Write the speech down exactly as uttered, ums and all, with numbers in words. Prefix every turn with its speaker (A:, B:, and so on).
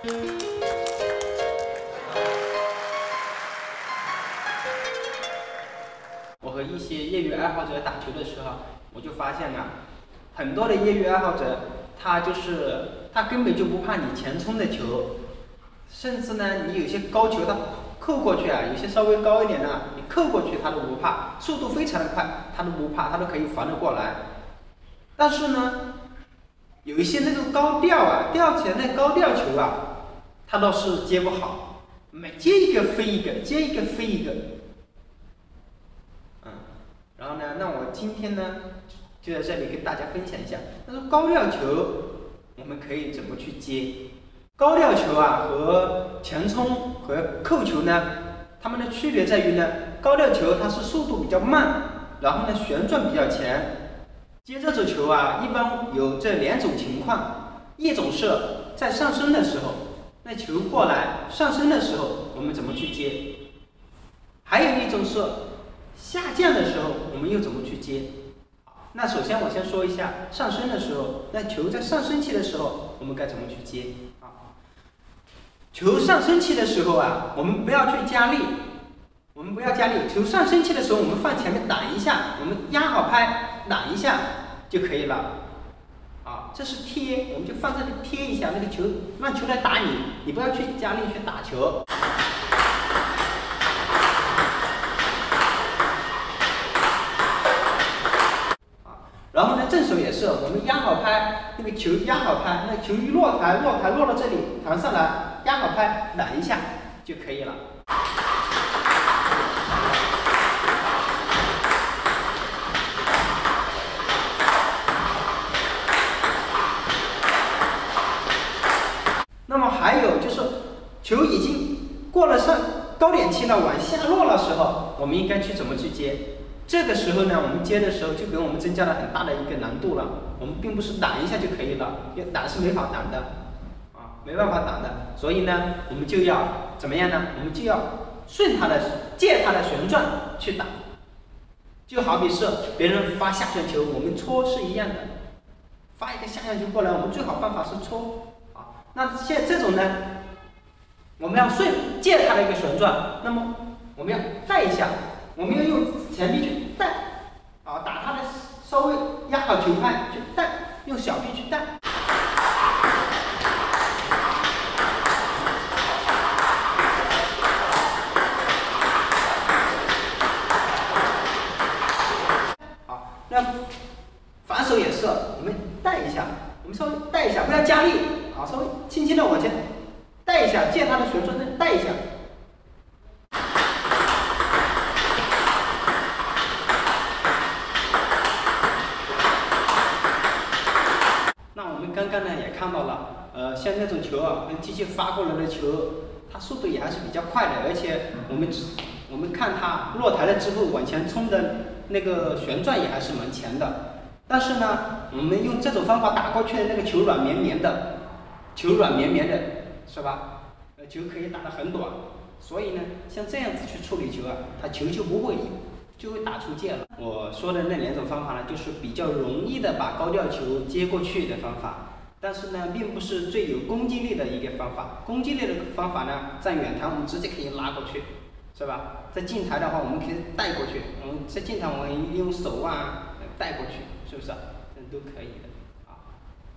A: 我和一些业余爱好者打球的时候，我就发现了很多的业余爱好者，他就是他根本就不怕你前冲的球，甚至呢，你有些高球他扣过去啊，有些稍微高一点的，你扣过去他都不怕，速度非常的快，他都不怕，他都可以防得过来。但是呢，有一些那种高吊啊，吊起来那高吊球啊，他倒是接不好，每接一个飞一个，接一个飞一个。嗯，然后呢，那我今天呢，就在这里跟大家分享一下，那说高吊球我们可以怎么去接？高吊球啊和前冲和扣球呢，它们的区别在于呢，高吊球它是速度比较慢，然后呢旋转比较前。接这种球啊，一般有这两种情况，一种是在上升的时候，那球过来上升的时候，我们怎么去接？还有一种是下降的时候，我们又怎么去接？那首先我先说一下上升的时候，那球在上升期的时候，我们该怎么去接？啊，球上升期的时候啊，我们不要去加力，我们不要加力。球上升期的时候，我们放前面挡一下，我们压好拍，挡一下就可以了。啊，这是贴，我们就放这里贴一下，那个球让球来打你，你不要去加力去打球。然后呢，正手也是，我们压好拍，那个球压好拍，那球一落台，落台落到这里，弹上来，压好拍，挡一下就可以了。那么还有就是，球已经过了上高点期了，往下落的时候，我们应该去怎么去接？这个时候呢，我们接的时候就给我们增加了很大的一个难度了。我们并不是挡一下就可以了，因为挡是没法挡的，啊，没办法挡的。所以呢，我们就要怎么样呢？我们就要顺它的、借它的旋转去打。就好比是别人发下旋球，我们戳是一样的，发一个下旋球过来，我们最好办法是戳。啊，那现这种呢，我们要顺借它的一个旋转，那么我们要带一下。我们要用前臂去带，啊，打它的稍微压好球拍去带，用小臂去带。好，那反手也是，我们带一下，我们稍微带一下，不要加力，啊，稍微轻轻的往前带一下，借它的旋转再带一下。刚刚呢也看到了，呃，像那种球啊，跟机器发过来的球，它速度也还是比较快的，而且我们我们看它落台了之后往前冲的那个旋转也还是蛮强的。但是呢，我们用这种方法打过去的那个球软绵绵的，球软绵绵的，是吧？呃，球可以打得很短，所以呢，像这样子去处理球啊，它球就不会就会打出界了。我说的那两种方法呢，就是比较容易的把高吊球接过去的方法，但是呢，并不是最有攻击力的一个方法。攻击力的方法呢，在远台我们直接可以拉过去，是吧？在近台的话，我们可以带过去。我们在近台我们用手啊带过去，是不是？这都可以的。